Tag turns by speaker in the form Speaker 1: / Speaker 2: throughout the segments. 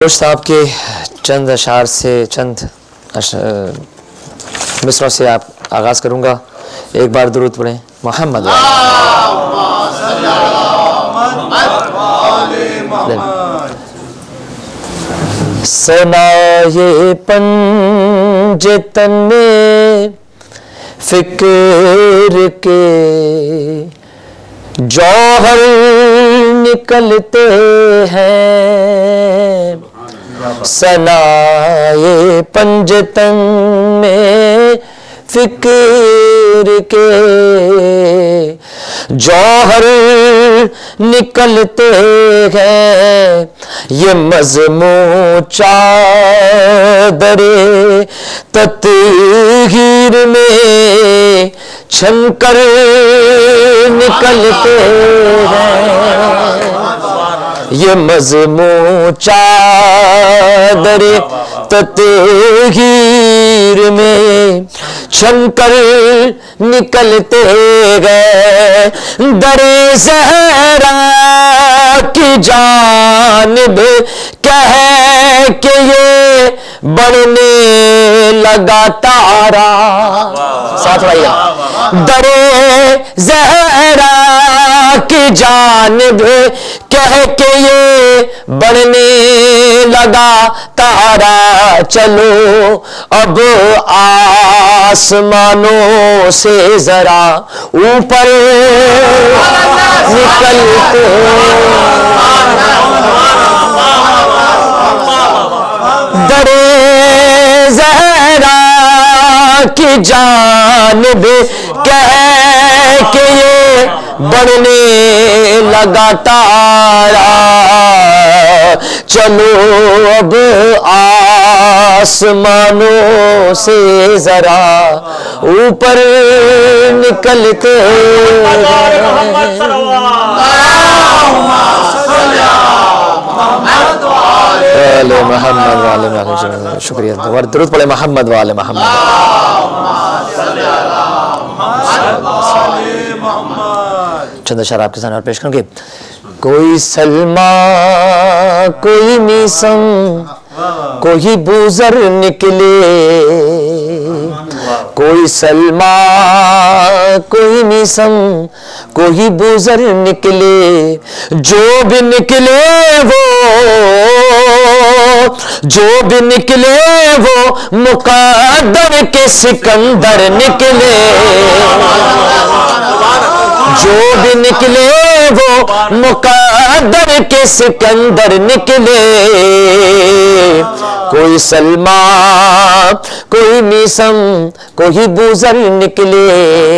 Speaker 1: साहब के चंद अशार से चंद मिसरों से आप आगाज़ करूँगा। एक बार दुरूद पढ़ें मोहम्मद। सनाये पंजतन में फिक्र के जौहर निकलते हैं। सनाये पंजतन में फिक्र के जौहर निकलते हैं। ये मज़मू चादरे तत्हीर में छनकर निकलते हैं। ये मज़मू चादरे तत्हीर में छनकर निकलते गए। दरे ज़हरा की जानिब कह के ये बढ़ने लगा तारा। साथ भाइया, दरे ज़हरा की जानिब कह के ये बढ़ने लगा तारा। चलो अब आसमानों से जरा ऊपर निकलते। दरे ज़हरा की जानिब कह के ये बढ़ने लगा तारा। चलो अब आसमानों से जरा ऊपर निकलते। मोहम्मद, शुक्रिया। और दुरूद पढ़े मोहम्मद वाले मोहम्मद। चंद अशार आपके सामने और पेश करूंगे। कोई सलमा कोई मीसम कोई बूजर निकले। कोई सलमा कोई मीसम कोई बूजर निकले। जो भी निकले वो मुक़द्दर के सिकंदर निकले। जो भी निकले वो मुक़द्दर के सिकंदर निकले। कोई सलमा कोई मीसम कोई बूजर निकले।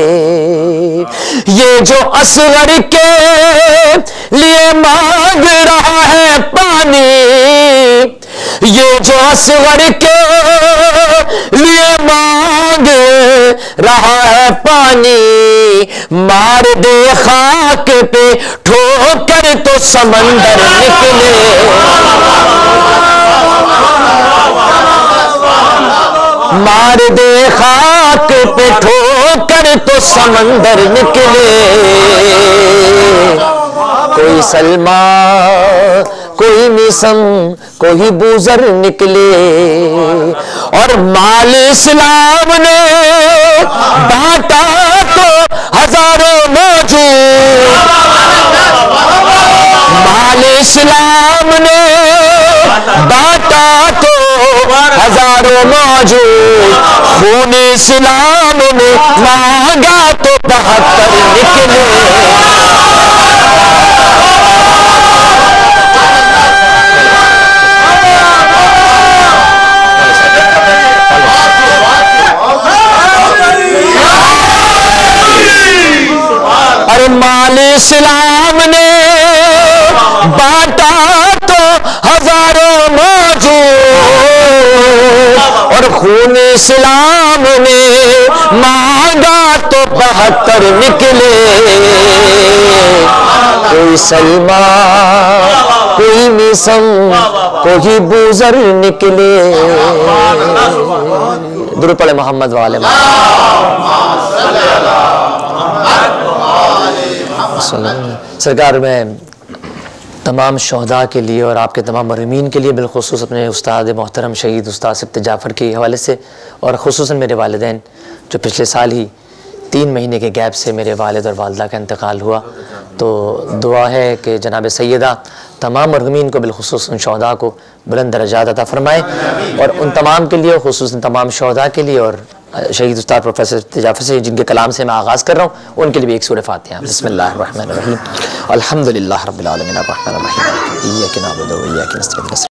Speaker 1: ये जो असगर के लिए मांग रहा है पानी। ये जो असगर के लिए मांग रहा है पानी। मार दे खाक पे ठोकर तो समंदर निकले। मार दे खाक पे ठोकर तो समंदर निकले। कोई सलमा कोई मिसम कोई बूजर निकले। और माल इस्लाम ने बांटा तो हजारों मौजूद। माल इस्लाम ने बांटा तो हजारों मौजूद। खून इस्लाम ने मांगा तो 72 निकले। अरे माल इस्लाम ने बांटा तो हजारों मौजूद। और खून इस्लाम ने मांगा तो 72 निकले। कोई सलमा कोई मिसम कोई बूजर निकले। दुरूद पढ़े मोहम्मद वाले। सरकार में तमाम शहदा के लिए और आपके तमाम मरहूमीन के लिए, बिलखुसूस अपने उस्ताद मोहतरम शहीद उस्ताद सिफ्त जाफ़र के हवाले से, और ख़ुसूसन मेरे वालिदैन जो पिछले साल ही 3 महीने के गैप से मेरे वालिद और वालदा का इंतकाल हुआ। तो दुआ है कि जनाब सैयदा तमाम मरहूमीन को, बिलखुसूस उन शहदा को बुलंद दर्जात अता फ़रमाए, और उन तमाम के लिए, ख़ुसूसन तमाम शहदा के लिए और शहीद उस्ताद प्रोफेसर सिफ्त जाफ़र से जिनके कलाम से मैं आगाज़ कर रहा हूँ, उनके लिए भी एक सूरह फ़ातिहा। बिस्मिल्लाहिर्रहमानिर्रहीम। अल्हम्दुलिल्लाहि रब्बिल आलमीन अर्रहमानिर्रहीम इय्याका नअबुदु व इय्याका नस्तईन।